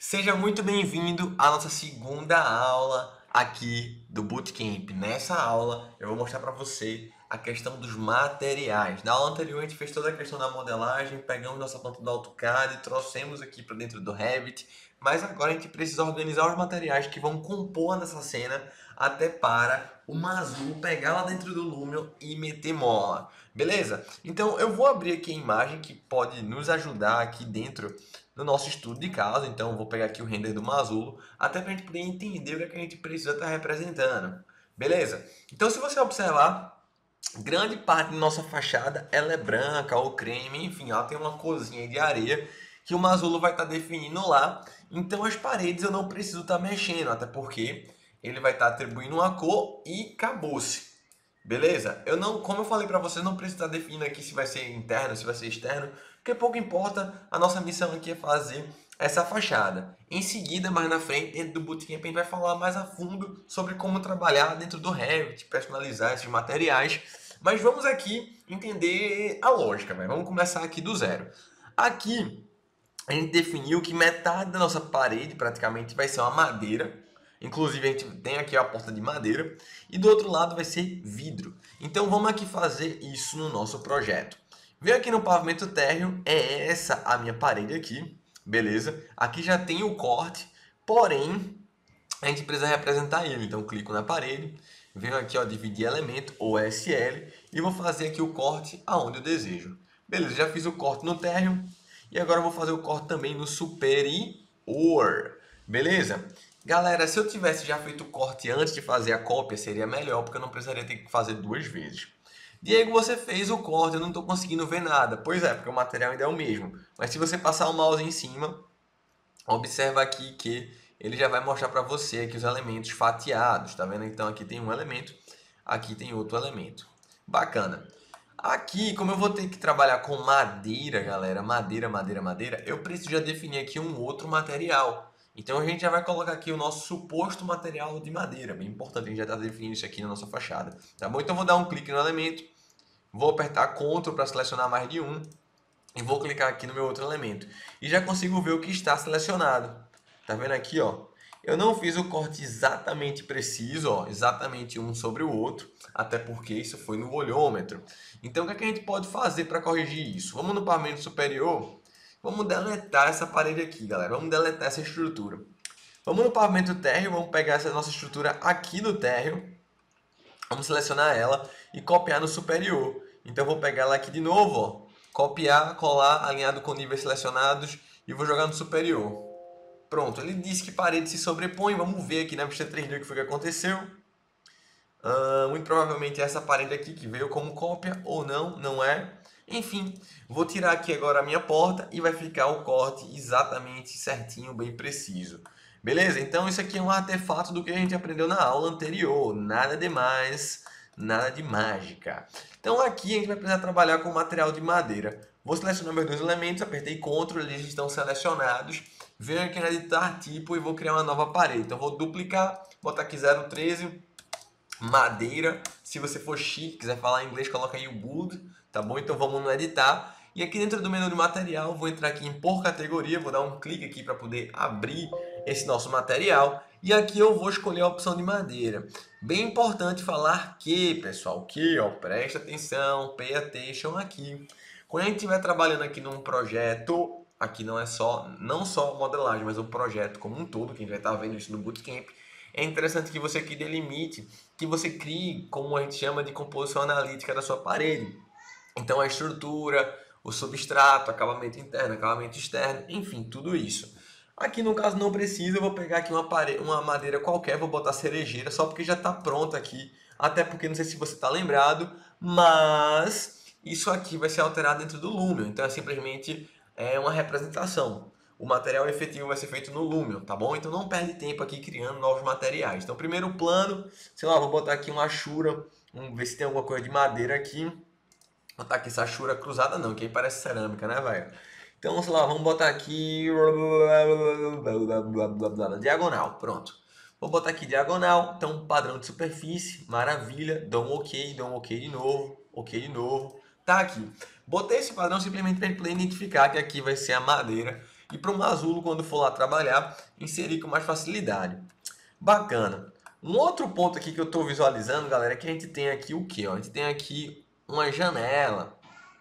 Seja muito bem-vindo à nossa segunda aula aqui do Bootcamp. Nessa aula eu vou mostrar para você a questão dos materiais. Na aula anterior a gente fez toda a questão da modelagem, pegamos nossa planta do AutoCAD, trouxemos aqui para dentro do Revit, mas agora a gente precisa organizar os materiais que vão compor nessa cena até para o Mazul pegar lá dentro do Lumion e meter mola. Beleza? Então eu vou abrir aqui a imagem que pode nos ajudar aqui dentro no nosso estudo de caso. Então, eu vou pegar aqui o render do Mazulo, até para a gente poder entender o que, é que a gente precisa estar representando. Beleza? Então, se você observar, grande parte da nossa fachada ela é branca ou creme, enfim, ela tem uma corzinha de areia que o Mazulo vai estar definindo lá. Então, as paredes eu não preciso estar mexendo, até porque ele vai estar atribuindo uma cor e acabou-se. Beleza? Eu não, como eu falei para você, não preciso estar definindo aqui se vai ser interno, se vai ser externo, porque pouco importa. A nossa missão aqui é fazer essa fachada. Em seguida, mais na frente, dentro do Bootcamp, a gente vai falar mais a fundo sobre como trabalhar dentro do Revit, personalizar esses materiais. Mas vamos aqui entender a lógica, né? Vamos começar aqui do zero. Aqui, a gente definiu que metade da nossa parede praticamente vai ser uma madeira. Inclusive a gente tem aqui a porta de madeira e do outro lado vai ser vidro. Então vamos aqui fazer isso no nosso projeto. Vem aqui no pavimento térreo, é essa a minha parede aqui, beleza? Aqui já tem o corte, porém a gente precisa representar ele. Então clico na parede, venho aqui ó, dividir elemento ou SL e vou fazer aqui o corte aonde eu desejo. Beleza, já fiz o corte no térreo e agora eu vou fazer o corte também no superior. Beleza? Galera, se eu tivesse já feito o corte antes de fazer a cópia, seria melhor, porque eu não precisaria ter que fazer duas vezes. Diego, você fez o corte, eu não estou conseguindo ver nada. Pois é, porque o material ainda é o mesmo. Mas se você passar o mouse em cima, observa aqui que ele já vai mostrar para você aqui os elementos fatiados. Tá vendo? Então aqui tem um elemento, aqui tem outro elemento. Bacana. Aqui, como eu vou ter que trabalhar com madeira, galera, madeira, eu preciso já definir aqui um outro material. Então a gente já vai colocar aqui o nosso suposto material de madeira. Bem importante, a gente já está definindo isso aqui na nossa fachada. Tá bom? Então vou dar um clique no elemento, vou apertar Ctrl para selecionar mais de um e vou clicar aqui no meu outro elemento. E já consigo ver o que está selecionado. Tá vendo aqui, ó? Eu não fiz o corte exatamente preciso, ó, exatamente um sobre o outro, até porque isso foi no olhômetro. Então, o que é que a gente pode fazer para corrigir isso? Vamos no pavimento superior, vamos deletar essa parede aqui, galera. Vamos deletar essa estrutura. Vamos no pavimento térreo, vamos pegar essa nossa estrutura aqui no térreo, vamos selecionar ela e copiar no superior. Então, eu vou pegar ela aqui de novo, ó, copiar, colar, alinhado com níveis selecionados e vou jogar no superior. Pronto, ele disse que parede se sobrepõe. Vamos ver aqui na vista 3D o que foi que aconteceu. Muito provavelmente é essa parede aqui que veio como cópia ou não, não é. Enfim, vou tirar aqui agora a minha porta e vai ficar o corte exatamente certinho, bem preciso. Beleza? Então isso aqui é um artefato do que a gente aprendeu na aula anterior. Nada demais, nada de mágica. Então aqui a gente vai precisar trabalhar com material de madeira. Vou selecionar meus dois elementos, apertei Ctrl, eles estão selecionados. Venho aqui no editar tipo e vou criar uma nova parede. Então vou duplicar, botar aqui 013, madeira. Se você for chique, quiser falar em inglês, coloca aí o wood, tá bom? Então vamos no editar. E aqui dentro do menu de material, vou entrar aqui em por categoria, vou dar um clique aqui para poder abrir esse nosso material. E aqui eu vou escolher a opção de madeira. Bem importante falar que, pessoal, que, ó, presta atenção, pay attention aqui. Quando a gente estiver trabalhando aqui num projeto, aqui não só modelagem, mas o projeto como um todo, que a gente vai estar vendo isso no Bootcamp, é interessante que você aqui delimite, que você crie, como a gente chama de composição analítica da sua parede. Então a estrutura, o substrato, acabamento interno, acabamento externo, enfim, tudo isso. Aqui no caso não precisa, eu vou pegar aqui uma madeira qualquer, vou botar cerejeira, só porque já está pronto aqui. Até porque não sei se você está lembrado, mas isso aqui vai ser alterado dentro do Lumion. Então é simplesmente uma representação. O material efetivo vai ser feito no Lumion, tá bom? Então não perde tempo aqui criando novos materiais. Então primeiro plano, sei lá, vou botar aqui uma achura, vamos ver se tem alguma coisa de madeira aqui. Vou botar aqui essa achura cruzada não, que aí parece cerâmica, né, velho? Então, sei lá, vamos botar aqui diagonal, pronto. Vou botar aqui diagonal, então padrão de superfície, maravilha, dou um ok de novo, tá aqui. Botei esse padrão simplesmente para ele poder identificar que aqui vai ser a madeira e para o Masulo, quando for lá trabalhar, inserir com mais facilidade. Bacana. Um outro ponto aqui que eu estou visualizando, galera, é que a gente tem aqui o quê? Ó? A gente tem aqui uma janela,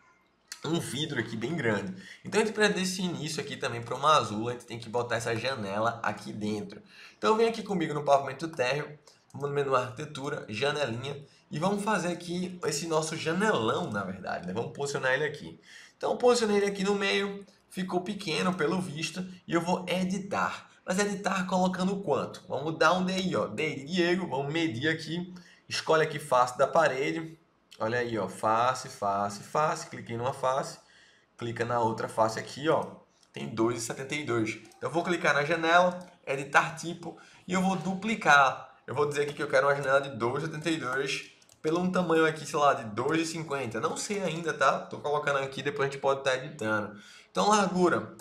um vidro aqui bem grande. Então a gente precisa desse início aqui também para o Masulo, a gente tem que botar essa janela aqui dentro. Então vem aqui comigo no pavimento térreo, vamos no menu arquitetura, janelinha, e vamos fazer aqui esse nosso janelão, na verdade, né? Vamos posicionar ele aqui. Então posicionei ele aqui no meio, ficou pequeno pelo visto, e eu vou editar. Mas editar colocando quanto? Vamos dar um DI, ó, DI Diego, vamos medir aqui, escolhe aqui face da parede, olha aí, ó, face, face, face, cliquei numa face, clica na outra face aqui, ó, tem 2,72. Então eu vou clicar na janela, editar tipo, e eu vou duplicar. Eu vou dizer aqui que eu quero uma janela de 2,72 pelo um tamanho aqui, sei lá, de 2,50. Não sei ainda, tá? Tô colocando aqui, depois a gente pode estar editando. Então largura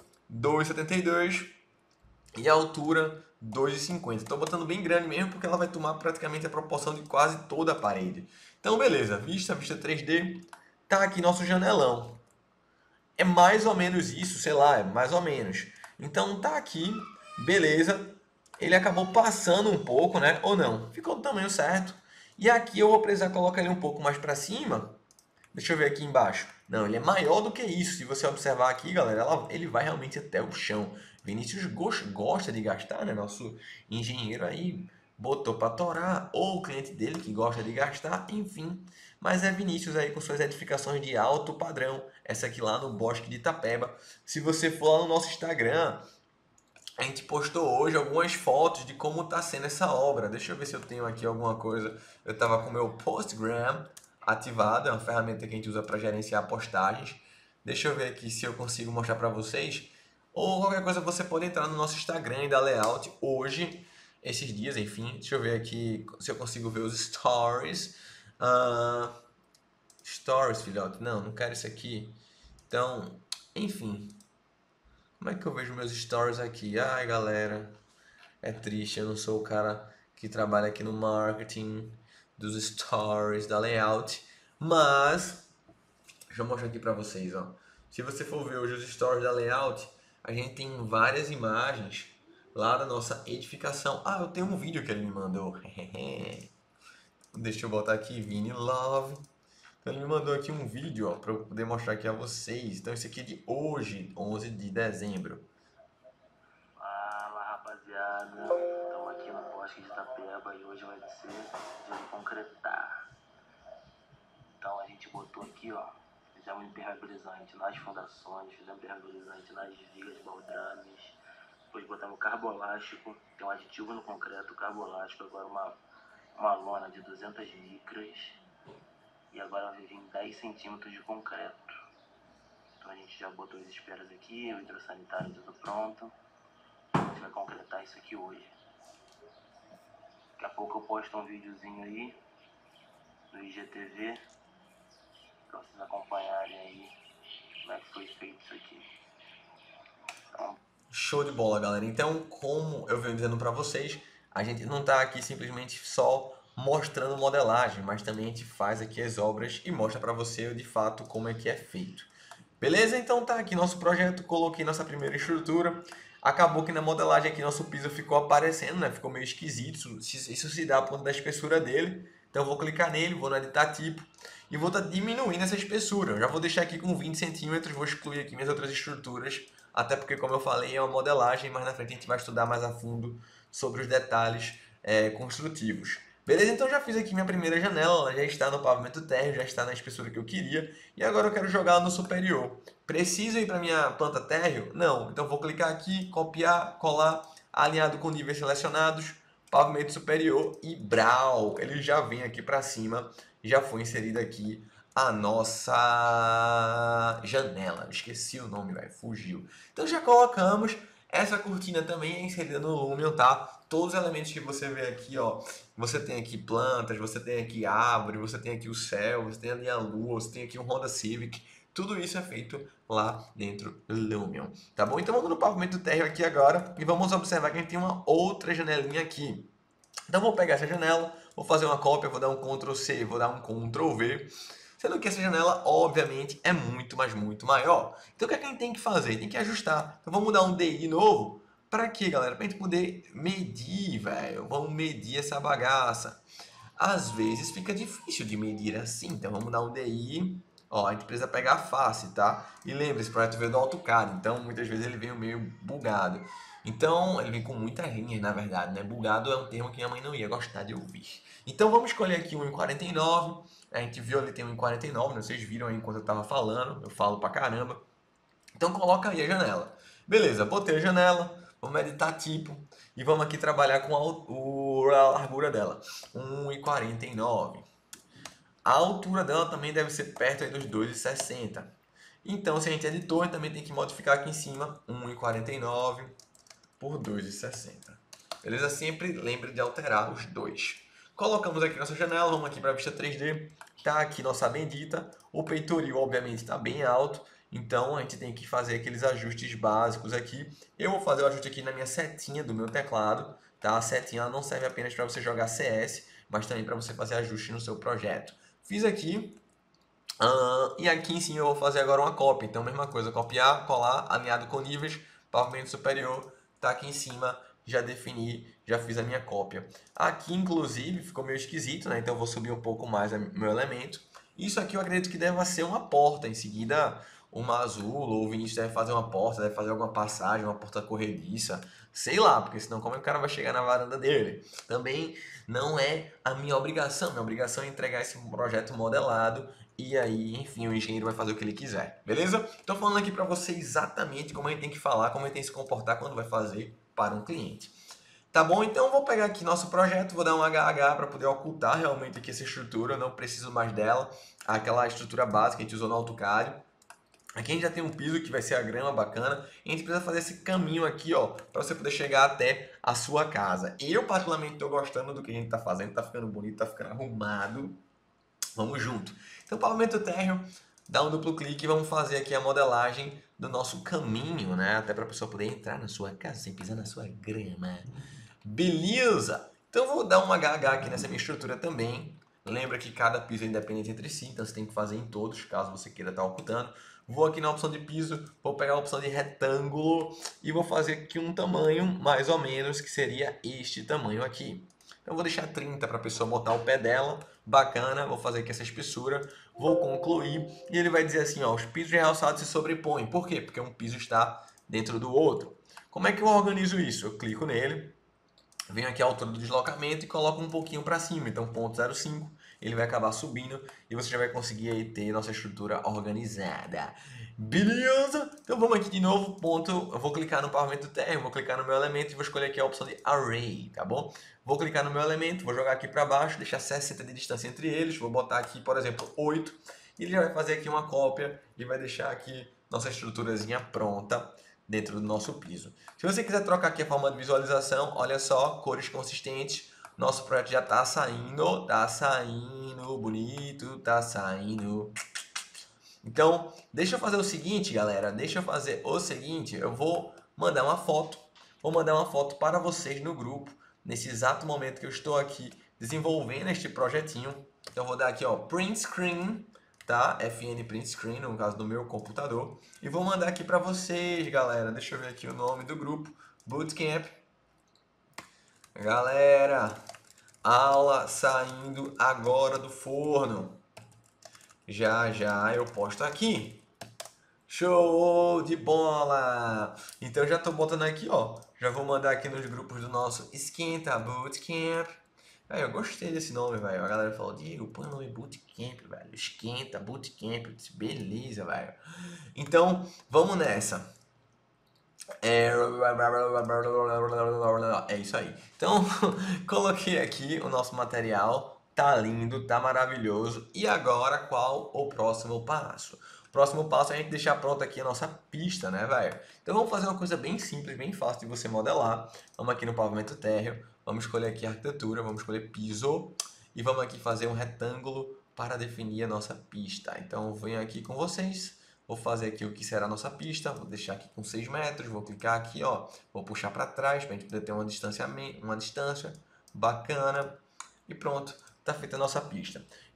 2,72 e a altura 2,50. Estou botando bem grande mesmo porque ela vai tomar praticamente a proporção de quase toda a parede. Então beleza, vista 3D, tá aqui nosso janelão. É mais ou menos isso, sei lá, é mais ou menos. Então tá aqui, beleza. Ele acabou passando um pouco, né? Ou não, ficou do tamanho certo. E aqui eu vou precisar colocar ele um pouco mais para cima. Deixa eu ver aqui embaixo. Não, ele é maior do que isso. Se você observar aqui, galera, ele vai realmente até o chão. Vinícius gosta de gastar, né? Nosso engenheiro aí botou para torar, ou o cliente dele que gosta de gastar, enfim. Mas é Vinícius aí com suas edificações de alto padrão. Essa aqui lá no Bosque de Itapeba. Se você for lá no nosso Instagram, a gente postou hoje algumas fotos de como está sendo essa obra. Deixa eu ver se eu tenho aqui alguma coisa. Eu estava com o meu Postgram ativado, é uma ferramenta que a gente usa para gerenciar postagens. Deixa eu ver aqui se eu consigo mostrar para vocês. Ou qualquer coisa você pode entrar no nosso Instagram e dar layout hoje, esses dias, enfim. Deixa eu ver aqui se eu consigo ver os stories. Stories, filhote. Não, não quero isso aqui. Então, enfim. Como é que eu vejo meus stories aqui? Ai, galera, é triste. Eu não sou o cara que trabalha aqui no marketing dos stories, da layout. Mas, deixa eu mostrar aqui pra vocês, ó. Se você for ver hoje os stories da layout, a gente tem várias imagens lá da nossa edificação. Ah, eu tenho um vídeo que ele me mandou. Deixa eu botar aqui, Vini Love. Então ele me mandou aqui um vídeo, ó, para eu poder mostrar aqui a vocês. Então esse aqui é de hoje, 11 de dezembro. Fala, rapaziada. Estamos aqui no Bosque de Itapeba e hoje vai ser dia de concretar. Então a gente botou aqui, ó, fizemos impermeabilizante nas fundações, fizemos impermeabilizante nas vigas baldrames, depois botamos carboelástico, tem um aditivo no concreto, carboelástico, agora uma lona de 200 micras e agora vai vir 10 centímetros de concreto. Então a gente já botou as esperas aqui, o hidrossanitário tudo pronto. A gente vai concretar isso aqui hoje. Daqui a pouco eu posto um videozinho aí no IGTV para vocês acompanharem aí como é que foi feito isso aqui. Então, Show de bola, galera. Então, como eu venho dizendo para vocês, a gente não está aqui simplesmente só mostrando modelagem, mas também a gente faz aqui as obras e mostra para você de fato como é que é feito. Beleza? Então tá aqui nosso projeto, coloquei nossa primeira estrutura. Acabou que na modelagem aqui nosso piso ficou aparecendo, né? Ficou meio esquisito. Isso se dá por conta da espessura dele. Então eu vou clicar nele, vou no editar tipo e vou estar diminuindo essa espessura. Eu já vou deixar aqui com 20 centímetros, vou excluir aqui minhas outras estruturas. Até porque, como eu falei, é uma modelagem, mas na frente a gente vai estudar mais a fundo sobre os detalhes construtivos. Beleza? Então já fiz aqui minha primeira janela, ela já está no pavimento térreo, já está na espessura que eu queria. E agora eu quero jogar ela no superior. Preciso ir para minha planta térreo? Não. Então vou clicar aqui, copiar, colar, alinhado com níveis selecionados, pavimento superior e brau. Ele já vem aqui para cima, já foi inserida aqui a nossa janela. Esqueci o nome, velho, fugiu. Então já colocamos. Essa cortina também é inserida no Lumion, tá? Todos os elementos que você vê aqui, ó. Você tem aqui plantas, você tem aqui árvore, você tem aqui o céu, você tem ali a lua, você tem aqui um Honda Civic. Tudo isso é feito lá dentro do Lumion, tá bom? Então vamos no pavimento térreo aqui agora e vamos observar que a gente tem uma outra janelinha aqui. Então vou pegar essa janela, vou fazer uma cópia, vou dar um Ctrl C, vou dar um Ctrl V. Sendo que essa janela, obviamente, é muito, mas muito maior. Então o que é que a gente tem que fazer? Tem que ajustar. Então vamos dar um DI novo. Para quê, galera? Para a gente poder medir, velho. Vamos medir essa bagaça. Às vezes fica difícil de medir assim, então vamos dar um DI. Ó, a gente precisa pegar a face, tá? E lembre, esse projeto veio do AutoCAD, então muitas vezes ele vem meio bugado. Então, ele vem com muitas linhas, na verdade, né? Bugado é um termo que minha mãe não ia gostar de ouvir. Então, vamos escolher aqui um em 49. A gente viu ali tem um em 49, né? Vocês viram aí enquanto eu tava falando, eu falo pra caramba. Então, coloca aí a janela. Beleza, botei a janela, vamos editar tipo e vamos aqui trabalhar com a largura dela, 1,49. A altura dela também deve ser perto aí dos 2,60. Então, se a gente editou, a gente também tem que modificar aqui em cima 1,49 por 2,60. Beleza? Sempre lembre de alterar os dois. Colocamos aqui nossa janela, vamos aqui para a vista 3D. Tá aqui nossa bendita. O peitoril, obviamente, está bem alto. Então, a gente tem que fazer aqueles ajustes básicos aqui. Eu vou fazer o ajuste aqui na minha setinha do meu teclado. Tá? A setinha ela não serve apenas para você jogar CS, mas também para você fazer ajuste no seu projeto. Fiz aqui. E aqui em cima eu vou fazer agora uma cópia. Então, mesma coisa, copiar, colar, alinhado com níveis, pavimento superior, tá aqui em cima, já defini, já fiz a minha cópia. Aqui, inclusive, ficou meio esquisito, né? Então, eu vou subir um pouco mais o meu elemento. Isso aqui eu acredito que deva ser uma porta. Em seguida, uma azul, ou o Vinícius deve fazer uma porta, deve fazer alguma passagem, uma porta corrediça. Sei lá, porque senão como é que o cara vai chegar na varanda dele? Também não é a minha obrigação. Minha obrigação é entregar esse projeto modelado e aí, enfim, o engenheiro vai fazer o que ele quiser, beleza? Estou falando aqui para você exatamente como a gente tem que falar, como a gente tem que se comportar quando vai fazer para um cliente. Tá bom? Então eu vou pegar aqui nosso projeto, vou dar um HH para poder ocultar realmente aqui essa estrutura, eu não preciso mais dela, aquela estrutura básica que a gente usou no AutoCAD. Aqui a gente já tem um piso que vai ser a grama bacana. E a gente precisa fazer esse caminho aqui, ó, para você poder chegar até a sua casa. Eu particularmente estou gostando do que a gente está fazendo, tá ficando bonito, tá ficando arrumado. Vamos junto. Então, pavimento térreo, dá um duplo clique e vamos fazer aqui a modelagem do nosso caminho, né? Até para a pessoa poder entrar na sua casa sem pisar na sua grama. Beleza? Então, eu vou dar um HH aqui nessa minha estrutura também. Lembra que cada piso é independente entre si, então você tem que fazer em todos, caso você queira estar ocultando. Vou aqui na opção de piso, vou pegar a opção de retângulo e vou fazer aqui um tamanho mais ou menos que seria este tamanho aqui. Então vou deixar 30 para a pessoa botar o pé dela, bacana, vou fazer aqui essa espessura, vou concluir e ele vai dizer assim, ó, os pisos realçados se sobrepõem. Por quê? Porque um piso está dentro do outro. Como é que eu organizo isso? Eu clico nele, venho aqui a altura do deslocamento e coloco um pouquinho para cima, então 0,05, ele vai acabar subindo e você já vai conseguir aí ter nossa estrutura organizada. Beleza? Então vamos aqui de novo, ponto, eu vou clicar no pavimento térreo, vou clicar no meu elemento e vou escolher aqui a opção de Array, tá bom? Vou clicar no meu elemento, vou jogar aqui para baixo, deixar 60 de distância entre eles, vou botar aqui, por exemplo, 8, e ele já vai fazer aqui uma cópia e vai deixar aqui nossa estruturazinha pronta dentro do nosso piso. Se você quiser trocar aqui a forma de visualização, olha só, cores consistentes, nosso projeto já tá saindo, bonito, tá saindo. Então, deixa eu fazer o seguinte, galera, eu vou mandar uma foto para vocês no grupo, nesse exato momento que eu estou aqui desenvolvendo este projetinho. Então, eu vou dar aqui, ó, print screen, tá? FN print screen, no caso do meu computador. E vou mandar aqui para vocês, galera. Deixa eu ver aqui o nome do grupo. Bootcamp. Galera, aula saindo agora do forno. Já já eu posto aqui. Show de bola! Então já tô botando aqui, ó. Já vou mandar aqui nos grupos do nosso Esquenta Bootcamp. Aí, eu gostei desse nome, velho. A galera falou, Diego, põe o nome Bootcamp, velho. Esquenta, Bootcamp. Eu disse, beleza, velho. Então, vamos nessa. É isso aí. Então, coloquei aqui o nosso material. Tá lindo, tá maravilhoso. E agora, qual o próximo passo? O próximo passo é a gente deixar pronta aqui a nossa pista, né, velho? Então, vamos fazer uma coisa bem simples, bem fácil de você modelar. Vamos aqui no pavimento térreo. Vamos escolher aqui a arquitetura, vamos escolher piso. E vamos aqui fazer um retângulo para definir a nossa pista. Então, eu venho aqui com vocês. Vou fazer aqui o que será a nossa pista, vou deixar aqui com 6 metros, vou clicar aqui, ó, vou puxar para trás para a gente poder ter uma distância bacana e pronto, tá feita a nossa pista.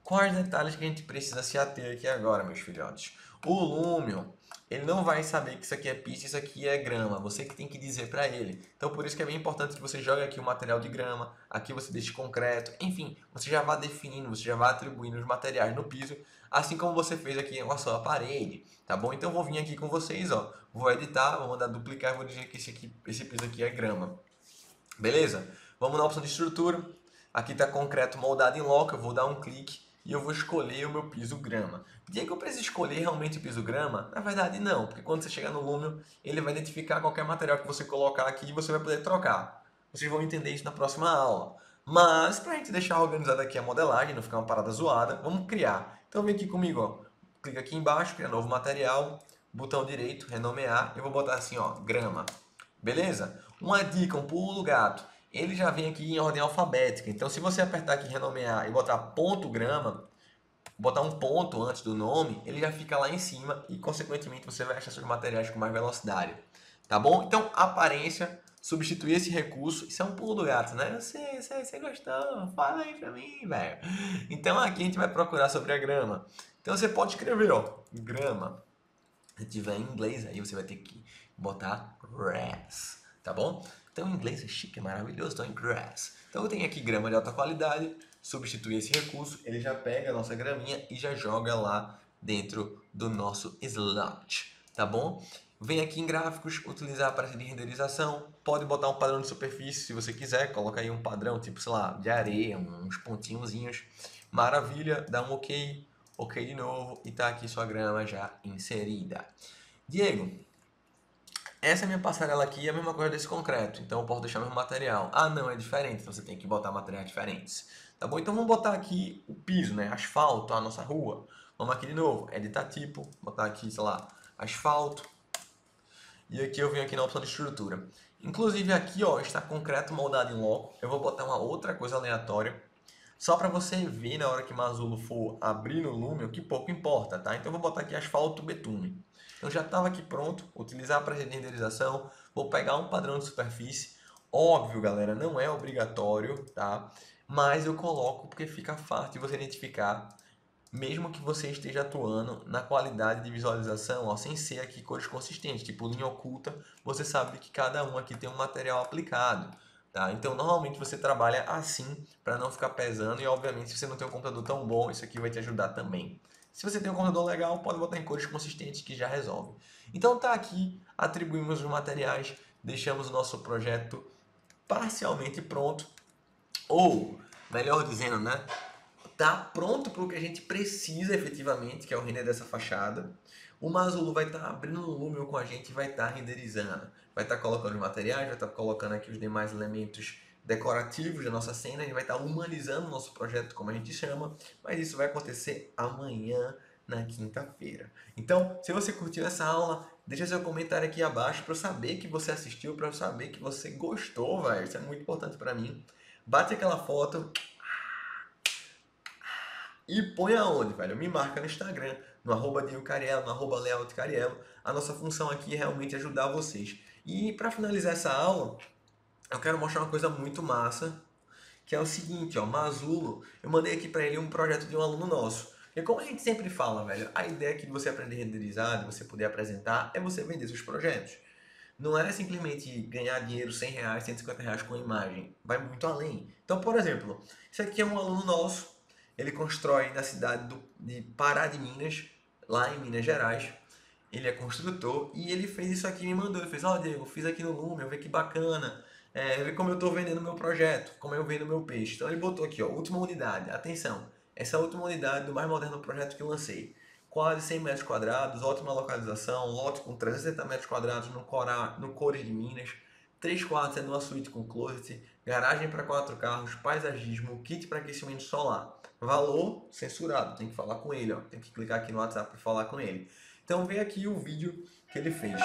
Quais detalhes que a gente precisa se ater aqui agora, meus filhotes? O Lumion, ele não vai saber que isso aqui é pista, isso aqui é grama. Você que tem que dizer para ele. Então, por isso que é bem importante que você jogue aqui o material de grama, aqui você deixe concreto. Enfim, você já vai definindo, você já vai atribuindo os materiais no piso, assim como você fez aqui com a sua parede, tá bom? Então, eu vou vir aqui com vocês, ó. Vou editar, vou mandar duplicar e vou dizer que esse piso aqui é grama. Beleza? Vamos na opção de estrutura. Aqui está concreto moldado em loco. Eu vou dar um clique e eu vou escolher o meu piso grama. Diga que eu preciso escolher realmente o piso grama? Na verdade, não, porque quando você chegar no Lumion, ele vai identificar qualquer material que você colocar aqui e você vai poder trocar. Vocês vão entender isso na próxima aula. Mas, para a gente deixar organizado aqui a modelagem, não ficar uma parada zoada, vamos criar. Então, vem aqui comigo, ó. Clica aqui embaixo, criar novo material, botão direito, renomear. Eu vou botar assim, ó, grama. Beleza? Uma dica, um pulo do gato. Ele já vem aqui em ordem alfabética. Então, se você apertar aqui renomear e botar ponto grama, botar um ponto antes do nome, ele já fica lá em cima e, consequentemente, você vai achar seus materiais com mais velocidade. Tá bom? Então, aparência, substituir esse recurso, isso é um pulo do gato, né? Você gostou? Fala aí pra mim, velho. Então, aqui a gente vai procurar sobre a grama. Então, você pode escrever, ó, grama. Se tiver em inglês, aí você vai ter que botar grass, tá bom? Então, em inglês é chique, é maravilhoso, então em grass. Então, eu tenho aqui grama de alta qualidade, substituir esse recurso, ele já pega a nossa graminha e já joga lá dentro do nosso slot, tá bom? Vem aqui em gráficos, utilizar a parte de renderização, pode botar um padrão de superfície se você quiser, coloca aí um padrão tipo, sei lá, de areia, uns pontinhozinhos. Maravilha, dá um ok, ok de novo e tá aqui sua grama já inserida. Diego, essa minha passarela aqui é a mesma coisa desse concreto, então eu posso deixar o mesmo material. Ah, não, é diferente, então você tem que botar materiais diferentes. Tá bom? Então vamos botar aqui o piso, né? Asfalto, a nossa rua. Vamos aqui de novo, editar tipo, botar aqui, sei lá, asfalto. E aqui eu venho aqui na opção de estrutura. Inclusive aqui, ó, está concreto moldado em loco. Eu vou botar uma outra coisa aleatória só para você ver na hora que Mazulo for abrir no Lumion que pouco importa, tá? Então eu vou botar aqui asfalto betume. Eu já estava aqui pronto, utilizar para renderização, vou pegar um padrão de superfície. Óbvio, galera, não é obrigatório, tá? Mas eu coloco porque fica fácil de você identificar, mesmo que você esteja atuando na qualidade de visualização, ó, sem ser aqui cores consistentes, tipo linha oculta, você sabe que cada um aqui tem um material aplicado. Tá? Então, normalmente você trabalha assim para não ficar pesando e, obviamente, se você não tem um computador tão bom, isso aqui vai te ajudar também. Se você tem um computador legal, pode botar em cores consistentes que já resolve. Então, tá aqui, atribuímos os materiais, deixamos o nosso projeto parcialmente pronto, ou, melhor dizendo, né, tá pronto para o que a gente precisa efetivamente, que é o render dessa fachada. O Mazulo vai estar abrindo o Lumion com a gente e vai estar renderizando. Vai estar colocando os materiais, vai estar colocando aqui os demais elementos decorativos da nossa cena, ele vai estar humanizando o nosso projeto, como a gente chama, mas isso vai acontecer amanhã, na quinta-feira. Então, se você curtiu essa aula, deixa seu comentário aqui abaixo para eu saber que você assistiu, para eu saber que você gostou, velho. Isso é muito importante para mim. Bate aquela foto, e põe aonde, velho? Me marca no Instagram, no arroba Dinho Cariello, no arroba Lealto Cariello. A nossa função aqui é realmente ajudar vocês. E para finalizar essa aula, eu quero mostrar uma coisa muito massa, que é o seguinte, ó, Mazulo, eu mandei aqui para ele um projeto de um aluno nosso. E como a gente sempre fala, velho, a ideia aqui de você aprender a renderizar, de você poder apresentar, é você vender seus projetos. Não é simplesmente ganhar dinheiro, R$ 100, R$ 150 com imagem. Vai muito além. Então, por exemplo, isso aqui é um aluno nosso. Ele constrói na cidade de Pará de Minas, lá em Minas Gerais. Ele é construtor e ele fez isso aqui e me mandou. Ele fez, ó, Diego, fiz aqui no Lumion, vê que bacana. Vê como eu estou vendendo meu projeto, como eu vendo meu peixe. Então ele botou aqui, ó, última unidade. Atenção, essa é a última unidade do mais moderno projeto que eu lancei. Quase 100 metros quadrados, ótima localização, lote com 360 metros quadrados no Cores de Minas, 3 quartos é numa suíte com closet, garagem para 4 carros, paisagismo, kit para aquecimento solar. Valor censurado, tem que falar com ele, ó. Tem que clicar aqui no WhatsApp para falar com ele. Então vem aqui o vídeo que ele fez.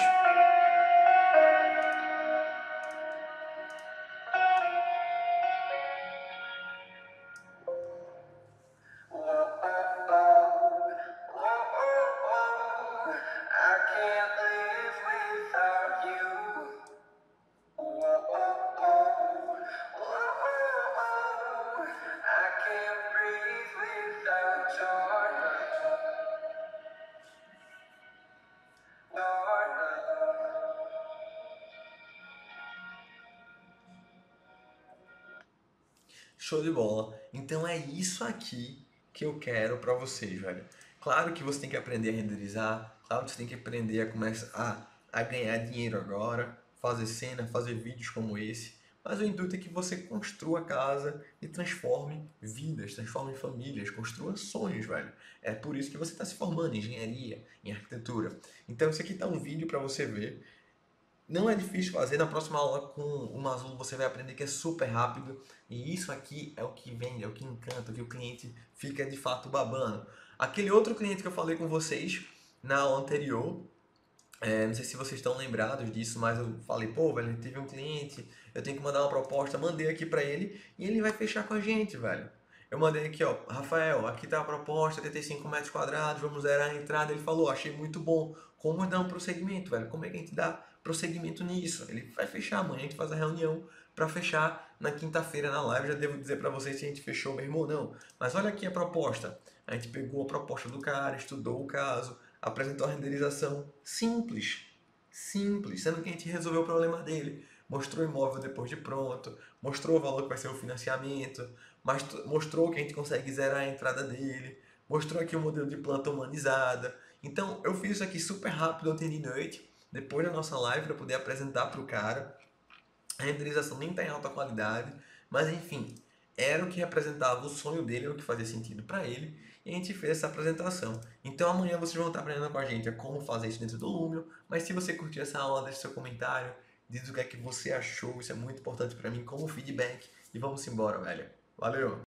Show de bola. Então é isso aqui que eu quero pra vocês, velho. Claro que você tem que aprender a renderizar, claro que você tem que aprender a começar a ganhar dinheiro agora, fazer cena, fazer vídeos como esse. Mas o intuito é que você construa a casa e transforme vidas, transforme famílias, construa sonhos, velho. É por isso que você está se formando em engenharia, em arquitetura. Então, isso aqui tá um vídeo para você ver. Não é difícil fazer, na próxima aula com o Maslow você vai aprender que é super rápido e isso aqui é o que vende, é o que encanta, o que o cliente fica de fato babando. Aquele outro cliente que eu falei com vocês na aula anterior, não sei se vocês estão lembrados disso, mas eu falei, pô, velho, teve um cliente, eu tenho que mandar uma proposta, mandei aqui pra ele e ele vai fechar com a gente, velho. Eu mandei aqui, ó, Rafael, aqui tá a proposta, 85 metros quadrados, vamos zerar a entrada. Ele falou, achei muito bom. Como dar um prosseguimento, velho? Como é que a gente dá prosseguimento nisso? Ele vai fechar amanhã, a gente faz a reunião pra fechar na quinta-feira na live. Já devo dizer pra vocês se a gente fechou mesmo ou não. Mas olha aqui a proposta. A gente pegou a proposta do cara, estudou o caso, apresentou a renderização simples, simples, sendo que a gente resolveu o problema dele, mostrou o imóvel depois de pronto, mostrou o valor que vai ser o financiamento, mas mostrou que a gente consegue zerar a entrada dele, mostrou aqui o modelo de planta humanizada. Então eu fiz isso aqui super rápido ontem de noite, depois da nossa live, para poder apresentar para o cara. A renderização nem está em alta qualidade, mas enfim, era o que representava o sonho dele, era o que fazia sentido para ele, e a gente fez essa apresentação. Então amanhã vocês vão estar aprendendo com a gente a como fazer isso dentro do Lumion, mas se você curtiu essa aula, deixe seu comentário, diz o que é que você achou, isso é muito importante para mim como feedback, e vamos embora, velho. Valeu!